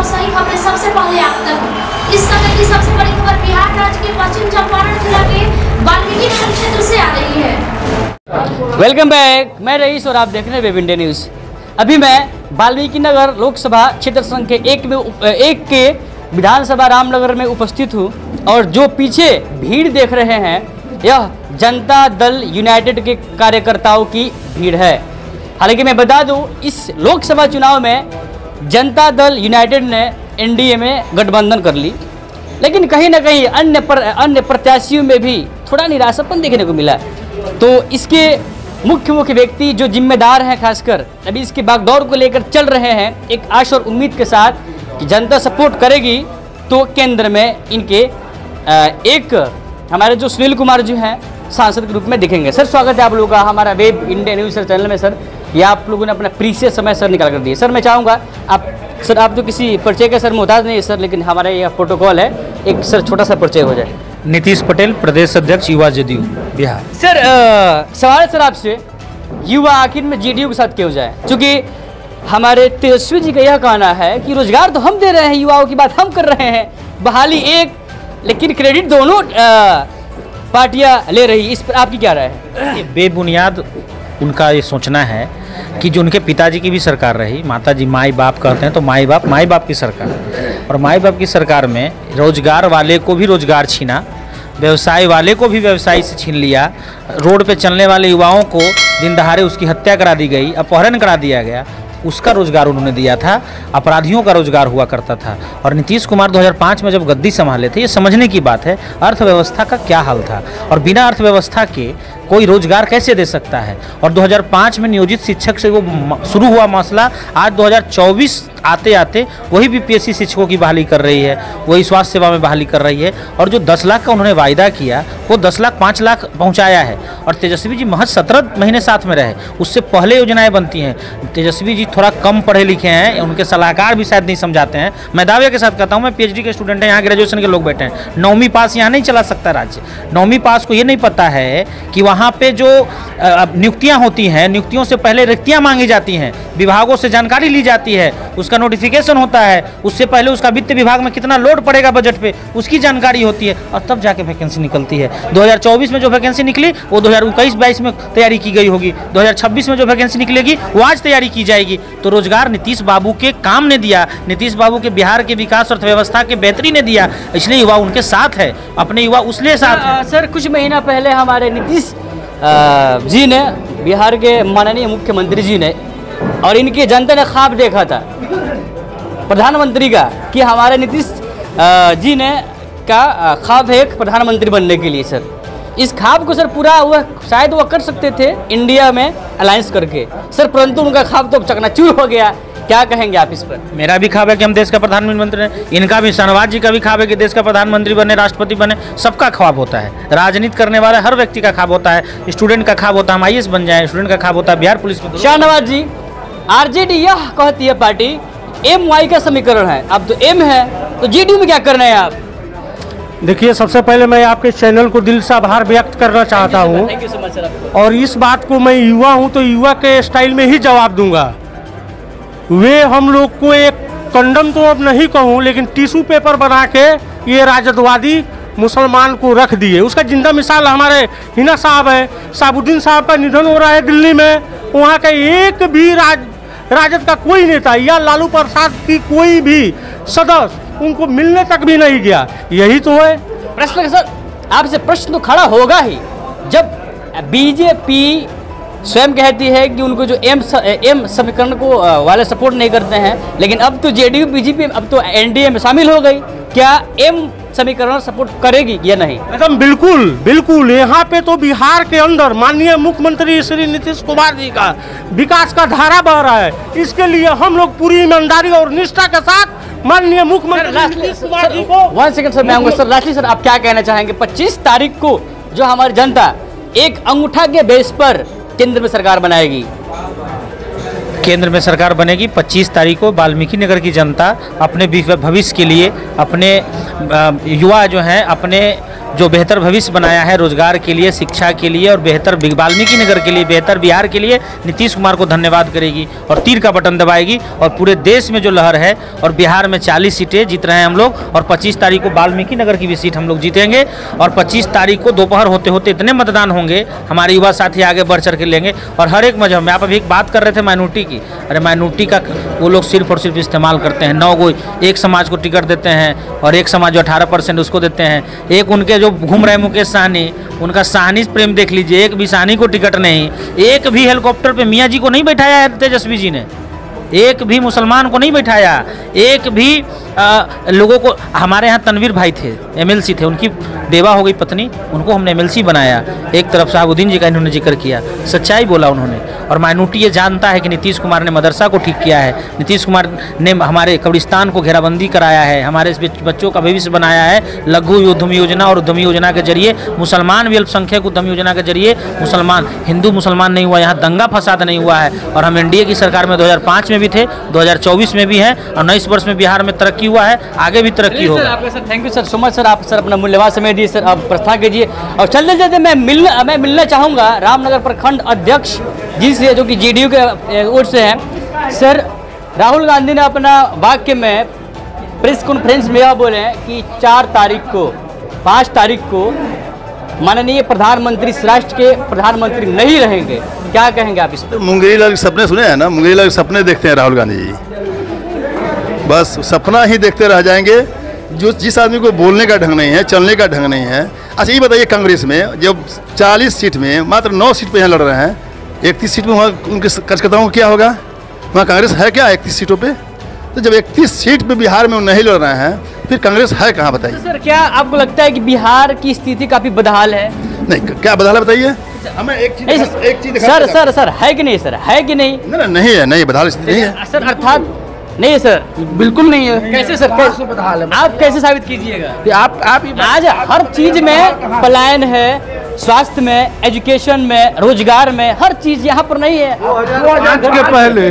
और सही खबरें सबसे पहले आप तक। इस समय की सबसे बड़ी खबर बिहार राज्य के पश्चिम चंपारण जिला के वाल्मीकि नगर क्षेत्र से आ रही है। वेलकम बैक, मैं रईस और आप देख रहे हैं वेब इंडिया न्यूज़। अभी मैं वाल्मीकि नगर लोकसभा क्षेत्र संख्या 1 के विधानसभा रामनगर में उपस्थित हूँ और जो पीछे भीड़ देख रहे हैं यह जनता दल यूनाइटेड के कार्यकर्ताओं की भीड़ है। हालांकि मैं बता दूं, इस लोकसभा चुनाव में जनता दल यूनाइटेड ने एनडीए में गठबंधन कर ली, लेकिन कहीं ना कहीं अन्य प्रत्याशियों में भी थोड़ा निराशापन देखने को मिला। तो इसके मुख्य व्यक्ति जो जिम्मेदार हैं, खासकर अभी इसके बागडोर को लेकर चल रहे हैं एक आशा और उम्मीद के साथ कि जनता सपोर्ट करेगी तो केंद्र में इनके एक हमारे जो सुनील कुमार जी हैं सांसद के रूप में दिखेंगे। सर, स्वागत है आप लोगों का हमारा web India news sir channel में। सर, ये आप लोगों ने अपना प्रीशियस समय सर निकाल कर दिए। सर, मैं चाहूँगा आप तो किसी परिचय के सर मोहताज नहीं है सर, लेकिन हमारा यह प्रोटोकॉल है, एक सर छोटा सा परिचय हो जाए। नीतीश पटेल, प्रदेश अध्यक्ष युवा जदयू बिहार। सर, सवाल सर आपसे, युवा आखिर में जेडीयू के साथ क्यों जाए? क्योंकि हमारे तेजस्वी जी का यह कहना है कि रोजगार तो हम दे रहे हैं, युवाओं की बात हम कर रहे हैं, बहाली एक, लेकिन क्रेडिट दोनों पार्टियां ले रही। इस पर आपकी क्या राय है? बेबुनियाद उनका ये सोचना है कि जो उनके पिताजी की भी सरकार रही, माताजी माई बाप कहते हैं तो माई बाप की सरकार, और माई बाप की सरकार में रोजगार वाले को भी रोजगार छीना, व्यवसाय वाले को भी व्यवसाय से छीन लिया, रोड पे चलने वाले युवाओं को दिन दहाड़े उसकी हत्या करा दी गई, अपहरण करा दिया गया, उसका रोजगार उन्होंने दिया था, अपराधियों का रोजगार हुआ करता था। और नीतीश कुमार 2005 में जब गद्दी संभाले थे, ये समझने की बात है अर्थव्यवस्था का क्या हाल था और बिना अर्थव्यवस्था के कोई रोजगार कैसे दे सकता है। और 2005 में नियोजित शिक्षक से वो शुरू हुआ मसला आज 2024 आते आते वही बीपीएससी शिक्षकों की बहाली कर रही है, वही स्वास्थ्य सेवा में बहाली कर रही है। और जो 10 लाख का उन्होंने वायदा किया वो 10 लाख 5 लाख पहुंचाया है। और तेजस्वी जी महज 17 महीने साथ में रहे, उससे पहले योजनाएं बनती हैं। तेजस्वी जी थोड़ा कम पढ़े लिखे हैं, उनके सलाहकार भी शायद नहीं समझाते हैं। मैं दावे के साथ कहता हूँ, मैं पीएचडी के स्टूडेंट हैं, यहाँ ग्रेजुएशन के लोग बैठे हैं, 9वीं पास यहाँ नहीं चला सकता राज्य। 9वीं पास को ये नहीं पता है कि वहाँ पे जो नियुक्तियाँ होती हैं, नियुक्तियों से पहले रिक्तियाँ मांगी जाती हैं, विभागों से जानकारी ली जाती है, उसका नोटिफिकेशन होता है, उससे पहले उसका वित्त विभाग में कितना लोड पड़ेगा बजट पे उसकी जानकारी होती है, और तब जाके वैकेंसी निकलती है। 2024 में जो वैकेंसी निकली वो 2021-22 में तैयारी की गई होगी, 2026 में जो वैकेंसी निकलेगी वो आज तैयारी की जाएगी। तो रोजगार नीतीश बाबू के काम ने दिया, नीतीश बाबू के बिहार के विकास और अर्थव्यवस्था के बेहतरी ने दिया, इसलिए युवा उनके साथ है, अपने युवा उसलिए साथ है। सर, कुछ महीना पहले हमारे नीतीश जी ने, बिहार के माननीय मुख्यमंत्री जी ने, और इनकी जनता ने ख्वाब देखा था प्रधानमंत्री का कि हमारे नीतीश जी ने का ख्वाब है एक प्रधानमंत्री बनने के लिए। सर, इस ख्वाब को सर पूरा हुआ शायद वो कर सकते थे इंडिया में अलायंस करके सर, परंतु उनका ख्वाब तो चकनाचूर हो गया। क्या कहेंगे आप इस पर? मेरा भी ख्वाब है कि हम देश का प्रधानमंत्री हैं, इनका भी, शाहनवाज जी का भी ख्वाब है कि देश का प्रधानमंत्री बने, राष्ट्रपति बने। सबका ख्वाब होता है, राजनीति करने वाला हर व्यक्ति का ख्वाब होता है, स्टूडेंट का ख्वाब होता है हम आईएएस बन जाएं, स्टूडेंट का ख्वाब होता है बिहार पुलिस में। शाहनवाज जी, आरजेडी यह कहती है पार्टी MY का समीकरण है, अब तो M है, तो जेडीयू में क्या करना है आप? देखिए, सबसे पहले मैं आपके चैनल को दिल से आभार व्यक्त करना चाहता हूँ, और इस बात को मैं युवा हूँ तो युवा के स्टाइल में ही जवाब दूंगा। वे हम लोग को एक कंडम तो अब नहीं कहूँ, लेकिन टिश्यू पेपर बना के ये राजदवादी मुसलमान को रख दिए। उसका जिंदा मिसाल हमारे हिना साहब है, साबुद्दीन साहब का निधन हो रहा है दिल्ली में, वहाँ का एक भी राजद का कोई नेता या लालू प्रसाद की कोई भी सदस्य उनको मिलने तक भी नहीं गया। यही तो है प्रश्न। सर, आपसे प्रश्न तो खड़ा होगा ही, जब बीजेपी स्वयं कहती है कि उनको जो एम समीकरण को वाले सपोर्ट नहीं करते हैं, लेकिन अब तो जेडीयू बीजेपी अब तो एनडीए में शामिल हो गई, क्या एम समीकरण सपोर्ट करेगी या नहीं? एकदम बिल्कुल बिल्कुल। यहाँ पे तो बिहार के अंदर माननीय मुख्यमंत्री श्री नीतीश कुमार जी का विकास का धारा बह रहा है, इसके लिए हम लोग पूरी ईमानदारी और निष्ठा के साथ माननीय मुख्यमंत्री नीतीश कुमार जी को। 1 सेकंड सर, मैं आऊँगा सर। लास्टली सर, आप क्या कहना चाहेंगे? 25 तारीख को जो हमारी जनता एक अंगूठा के बेस पर केंद्र में सरकार बनाएगी, केंद्र में सरकार बनेगी। 25 तारीख को वाल्मीकि नगर की जनता अपने भविष्य के लिए, अपने युवा जो हैं अपने जो बेहतर भविष्य बनाया है रोजगार के लिए, शिक्षा के लिए और बेहतर वाल्मीकि नगर के लिए, बेहतर बिहार के लिए नीतीश कुमार को धन्यवाद करेगी और तीर का बटन दबाएगी। और पूरे देश में जो लहर है, और बिहार में 40 सीटें जीत रहे हैं हम लोग, और 25 तारीख को वाल्मीकि नगर की भी सीट हम लोग जीतेंगे। और 25 तारीख को दोपहर होते होते इतने मतदान होंगे, हमारे युवा साथी आगे बढ़ चढ़ के लेंगे। और हर एक मजहब में, आप अभी एक बात कर रहे थे माइनॉरिटी की, अरे माइनॉरिटी का वो लोग सिर्फ और सिर्फ इस्तेमाल करते हैं। 9 को एक समाज को टिकट देते हैं और एक समाज जो 18% उसको देते हैं। एक उनके जो घूम रहे मुकेश सहनी, उनका सहनी प्रेम देख लीजिए, एक भी सहनी को टिकट नहीं, एक भी हेलीकॉप्टर पे मियाँ जी को नहीं बैठाया है तेजस्वी जी ने, एक भी मुसलमान को नहीं बैठाया, एक भी लोगों को। हमारे यहाँ तनवीर भाई थे, MLC थे, उनकी बेवा हो गई पत्नी, उनको हमने MLC बनाया। एक तरफ शहाबुद्दीन जी का इन्होंने जिक्र किया, सच्चाई बोला उन्होंने। और माइनॉरिटी ये जानता है कि नीतीश कुमार ने मदरसा को ठीक किया है, नीतीश कुमार ने हमारे कब्रिस्तान को घेराबंदी कराया है, हमारे इस बच्चों का भविष्य बनाया है। लघु उद्यमी योजना और उद्यमी योजना के जरिए मुसलमान भी अल्पसंख्यक उद्यमी योजना के जरिए मुसलमान, हिंदू मुसलमान नहीं हुआ, यहाँ दंगा फसाद नहीं हुआ है। और हम NDA की सरकार में 2005 में भी थे, 2024 में भी हैं, और 19 वर्ष में बिहार में तरक्की हुआ है, आगे भी तरक्की होगा। आपका sir thank you sir so much sir, आप सर अपना मूल्यवान समय दिए सर, आप प्रस्थान कीजिए। और चलते चलते मैं मिलना चाहूँगा रामनगर प्रखंड अध्यक्ष जिनसे, जो कि JDU के ओर से हैं। सर, राहुल गांधी ने अपना वाक्य में प्रेस कॉन्फ्रेंस में यह बोले हैं कि 4 तारीख को 5 तारीख को माननीय प्रधानमंत्री इस राष्ट्र के प्रधानमंत्री नहीं रहेंगे। क्या कहेंगे आप इस पर? मुंगेरी लाल के सपने सुने हैं ना, मुंगेरी लाल के सपने देखते हैं राहुल गांधी जी, बस सपना ही देखते रह जाएंगे। जो जिस आदमी को बोलने का ढंग नहीं है, चलने का ढंग नहीं है। अच्छा ये बताइए, कांग्रेस में जब 40 सीट में मात्र 9 सीट पे यहाँ लड़ रहे हैं, 31 सीट में वहाँ उनके कार्यकर्ताओं को क्या होगा? वहाँ कांग्रेस है क्या 31 सीटों पे? तो जब 31 सीट पे बिहार में वो नहीं लड़ रहे हैं, फिर कांग्रेस है कहाँ बताइए? सर, क्या आपको लगता है कि बिहार की स्थिति काफी बदहाल है? नहीं, क्या बदहाल है बताइए हमें। एक चीज सर है कि नहीं सर, है कि नहीं? नहीं है, नहीं बदहाल स्थिति नहीं है सर। अर्थात नहीं सर, बिल्कुल नहीं है। कैसे सर, कैसे बदहाल है? आप कैसे साबित कीजिएगा? आप आज हर चीज में पलायन है, स्वास्थ्य में, एजुकेशन में, रोजगार में, हर चीज यहाँ पर नहीं है। 2005 के पहले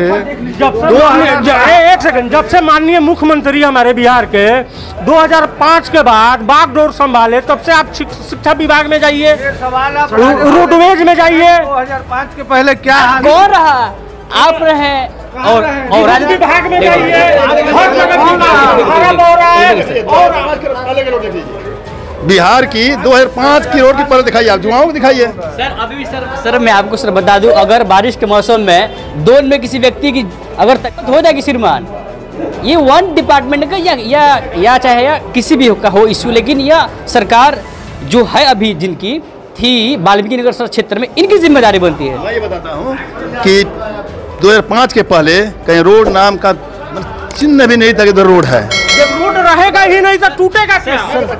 एक सेकंड, जब से माननीय मुख्यमंत्री हमारे बिहार के 2005 के बाद बागडोर संभाले, तब से आप शिक्षा विभाग में जाइए, रोडवेज में जाइए। 2005 के पहले क्या कौन रहा? आप रहे और राजनीति विभाग में जाइए, हर बिहार की 2005 की रोड की पर दिखाइए, आप जुआओं को दिखाइए। सर अभी भी सर मैं आपको सर बता दूं, अगर बारिश के मौसम में दोन में किसी व्यक्ति की अगर तकलीफ हो जाएगी श्रीमान, ये वन डिपार्टमेंट का या चाहे या किसी भी का हो इश्यू, लेकिन यह सरकार जो है अभी जिनकी थी वाल्मीकि नगर क्षेत्र में, इनकी जिम्मेदारी बनती है। मैं ये बताता हूँ कि 2005 के पहले कहीं रोड नाम का चिन्ह भी नहीं था कि उधर रोड है। जब रोड रहेगा ही नहीं तो टूटेगा क्या?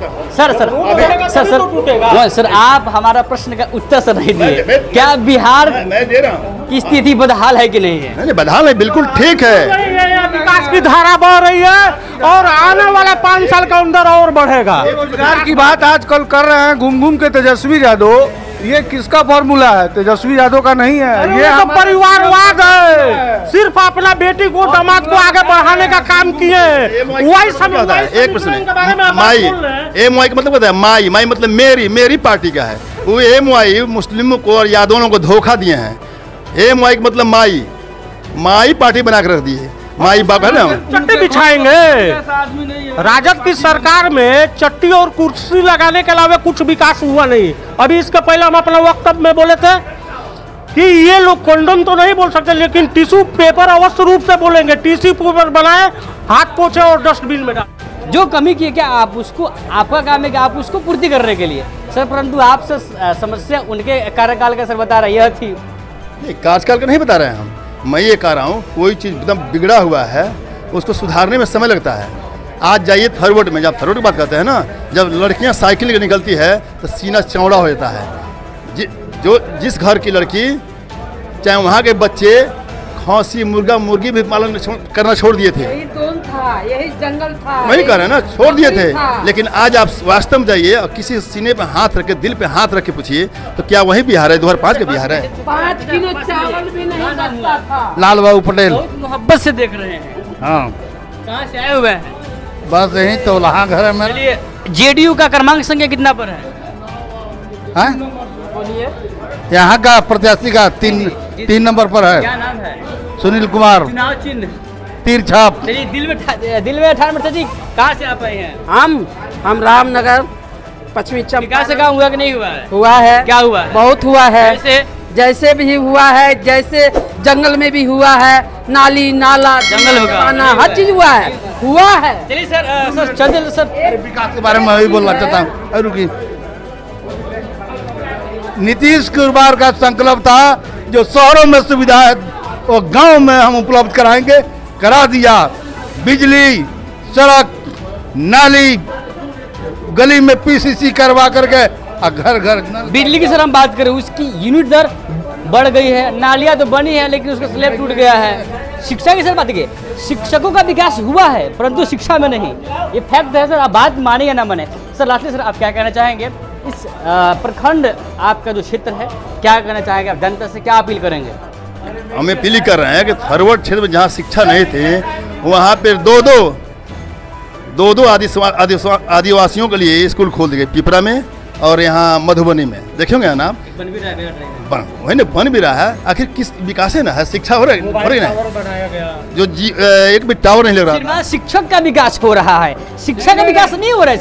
सर आप हमारा प्रश्न का उत्तर सर नहीं दिए। क्या बिहार मैं दे रहा हूँ की स्थिति बदहाल है कि नहीं है? नहीं, बदहाल है, बिल्कुल ठीक है। विकास की धारा बह रही है और आने वाला 5 साल के अंदर और बढ़ेगा। रोजगार की बात आजकल कर रहे हैं घूम घूम के तेजस्वी यादव, ये किसका फॉर्मूला है? तेजस्वी यादव का नहीं है, ये तो परिवारवाद है। सिर्फ अपना बेटी को दामाद को आगे बढ़ाने का काम किए। वही समझ होता है। एक प्रश्न है, माई MY का मतलब होता है माई मतलब मेरी पार्टी का है। वो MY मुस्लिमों को और यादवों को धोखा दिए हैं। MY का मतलब माई पार्टी बना कर रख दी है, माई बाप है ना। चट्टी बिछाएंगे। राजद की सरकार में चट्टी और कुर्सी लगाने के अलावा कुछ विकास हुआ नहीं। अभी इसके पहले हम अपना वक्तव्य में बोले थे कि ये लोग कंडोम तो नहीं बोल सकते, लेकिन टिश्यू पेपर अवश्य रूप से बोलेंगे। टिश्यू पेपर बनाए, हाथ पोछे और डस्टबिन में डाल। जो कमी की है क्या आप उसको, आपका काम है कि आप उसको पूर्ति करने के लिए सर, परंतु आपसे समस्या उनके कार्यकाल का सर बता रहा यह थी। नहीं, कार्यकाल का नहीं बता रहे हैं हम। मैं ये कह रहा हूँ कोई चीज़ एकदम बिगड़ा हुआ है उसको सुधारने में समय लगता है। आज जाइए थर्ड में, जब थर्ड की बात करते हैं ना, जब लड़कियाँ साइकिल लेकर निकलती है तो सीना चौड़ा हो जाता है। जिस घर की लड़की, चाहे वहाँ के बच्चे खौसी मुर्गी भी पालन करना छोड़ दिए थे। यही जोन था, यही जंगल था, वही कह रहे हैं ना, छोड़ दिए थे। लेकिन आज आप वास्तव में जाइए और किसी सीने पे हाथ रख के, दिल पे हाथ रख के पूछिए तो क्या वही बिहार है? 2005 का बिहार है? 5 किलो चावल भी नहीं बचता था। लाल बाबू पटेल बहुत मोहब्बत से देख रहे हैं। हाँ, कहाँ से आए हुए हैं? बस यही तो वहाँ घर है मेरा। चलिए, जेडीयू का क्रमांक संख्या कितना पर है? यहाँ का प्रत्याशी का तीन नंबर पर है। क्या नाम है? सुनील कुमार, चुनाव चिन्ह तीर छाप। चलिए, दिल में ठान मरता जी, कहाँ से आप आए हैं? हम रामनगर पश्चिमी विकास चंपारण। का काम हुआ कि नहीं हुआ है? हुआ है। क्या हुआ है? बहुत हुआ है। जैसे भी हुआ है, जैसे जंगल में भी हुआ है, नाली नाला जंगल होगा, खाना हर चीज हुआ है। चलिए सर चंद्र सर, विकास के बारे में मैं भी बोलना चाहता हूँ। रुकी, नीतीश कुमार का संकल्प था जो शहरों में सुविधा है वो गांव में हम उपलब्ध कराएंगे, करा दिया। बिजली, सड़क, नाली, गली में पीसीसी करवा करके घर घर बिजली की सर हम बात करें, उसकी यूनिट दर बढ़ गई है, नालियाँ तो बनी है लेकिन उसका स्लैब टूट गया है। शिक्षा की सर बात की, शिक्षकों का विकास हुआ है परंतु शिक्षा में नहीं, ये फैक्ट है सर। आप बात माने या ना माने। सर लास्टली सर आप क्या कहना चाहेंगे इस प्रखंड आपका जो क्षेत्र है, क्या कहना चाहेंगे आप जनता से, क्या अपील करेंगे? हम अपील कर रहे हैं कि फॉरवर्ड क्षेत्र में जहाँ शिक्षा नहीं थे वहाँ पर दो आदिवासियों के लिए स्कूल खोल दिए, पिपरा में और यहाँ मधुबनी में। देखेंगे ना, बन भी रहा है। आखिर किस विकास है ना, है शिक्षा हो रही ना, जो एक भी टावर नहीं लग रहा। शिक्षक का विकास हो रहा है, शिक्षा का विकास नहीं हो रहा है।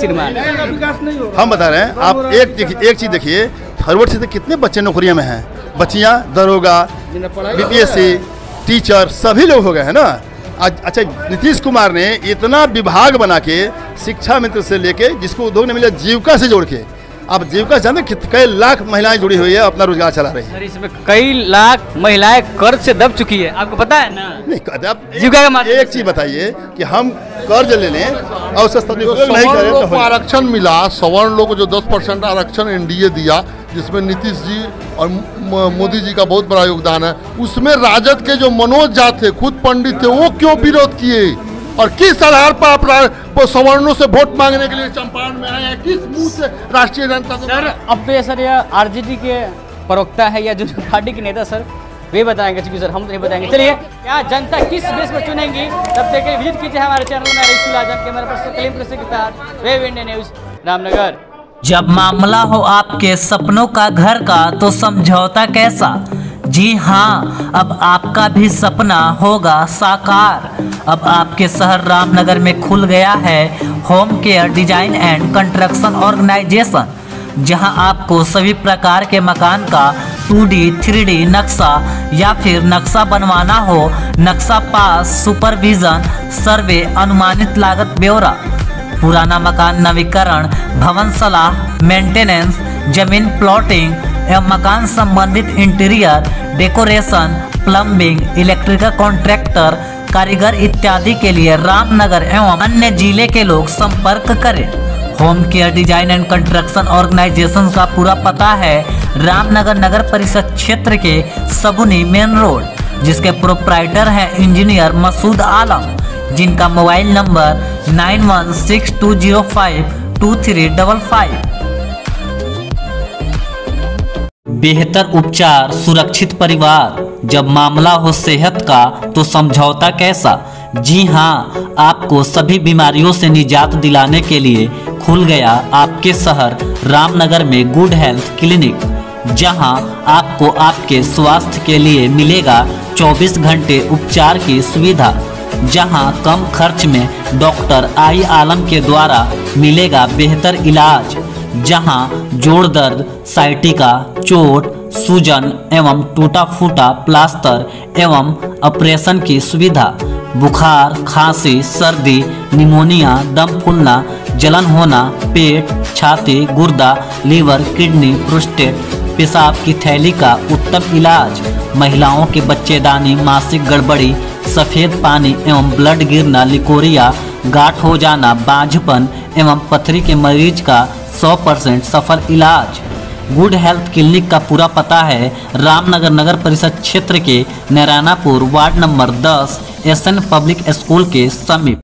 श्रीमान हम बता रहे हैं, आप एक चीज देखिए, फॉरवर्ड से कितने बच्चे नौकरियां में हैं, बच्चियां दरोगा, बीपीएससी, टीचर सभी लोग हो गए हैं ना। अच्छा, नीतीश कुमार ने इतना विभाग बना के शिक्षा मित्र से लेके जिसको उद्योग ने मिला जीविका से जोड़ के, आप जीविका जानते कई लाख महिलाएं जुड़ी हुई है, अपना रोजगार चला रही है। इसमें कई लाख महिलाएं कर्ज से दब चुकी है, आपको पता है ना? नहीं, जीविका का एक चीज बताइए कि हम कर्ज ले लें और उसका सदुपयोग नहीं करें तो आरक्षण मिला, सवर्ण लोग को जो 10% आरक्षण एनडीए दिया, जिसमें नीतीश जी और मोदी जी का बहुत बड़ा योगदान है, उसमें राजद के जो मनोज झा थे, खुद पंडित थे, वो क्यों विरोध किए और किस आधार पर आप सवर्णों से वोट मांगने के लिए चंपारण में आए हैं? किस मुंह से राष्ट्रीय जनता सर अब तो ये सर यह आरजेडी के प्रवक्ता है या जो पार्टी के नेता सर वे बताएंगे, क्योंकि सर हम तो नहीं बताएंगे। चलिए, क्या जनता किस बेस पर चुनेंगी, तब तक विजिट कीजिए हमारे चैनल में। रईसुल आजम कैमरा पर्सन कलीम कृषि के तहत वेब इंडिया न्यूज रामनगर। जब मामला हो आपके सपनों का घर का तो समझौता कैसा? जी हाँ, अब आपका भी सपना होगा साकार। अब आपके शहर रामनगर में खुल गया है home care design and construction organisation, जहां आपको सभी प्रकार के मकान का 2D 3D नक्शा या फिर नक्शा बनवाना हो, नक्शा पास, सुपरविजन, सर्वे, अनुमानित लागत ब्यौरा, पुराना मकान नवीकरण, भवन सलाह, मेंटेनेंस, जमीन प्लॉटिंग एवं मकान संबंधित interior decoration, plumbing, electrical contractor, कारीगर इत्यादि के लिए रामनगर एवं अन्य जिले के लोग संपर्क करें। Home care design and construction organisation का पूरा पता है रामनगर नगर परिषद क्षेत्र के सबुनी मेन रोड, जिसके प्रोप्राइटर हैं इंजीनियर मसूद आलम, जिनका मोबाइल नंबर 9162052355। बेहतर उपचार, सुरक्षित परिवार, जब मामला हो सेहत का तो समझौता कैसा? जी हाँ, आपको सभी बीमारियों से निजात दिलाने के लिए खुल गया आपके शहर रामनगर में गुड हेल्थ क्लिनिक, जहां आपको आपके स्वास्थ्य के लिए मिलेगा 24 घंटे उपचार की सुविधा, जहां कम खर्च में डॉक्टर आई आलम के द्वारा मिलेगा बेहतर इलाज, जहां जोड़ दर्द, साइटिका, चोट, सूजन एवं टूटा फूटा प्लास्टर एवं ऑपरेशन की सुविधा, बुखार, खांसी, सर्दी, निमोनिया, दम फूलना, जलन होना, पेट, छाती, गुर्दा, लीवर, किडनी, प्रोस्टेट, पेशाब की थैली का उत्तम इलाज, महिलाओं के बच्चेदानी, मासिक गड़बड़ी, सफ़ेद पानी एवं ब्लड गिरना, लिकोरिया, गांठ हो जाना, बांझपन एवं पथरी के मरीज का 100% सफल इलाज। गुड हेल्थ क्लिनिक का पूरा पता है रामनगर नगर परिषद क्षेत्र के Narayanapur ward number 10 SN public school के समीप।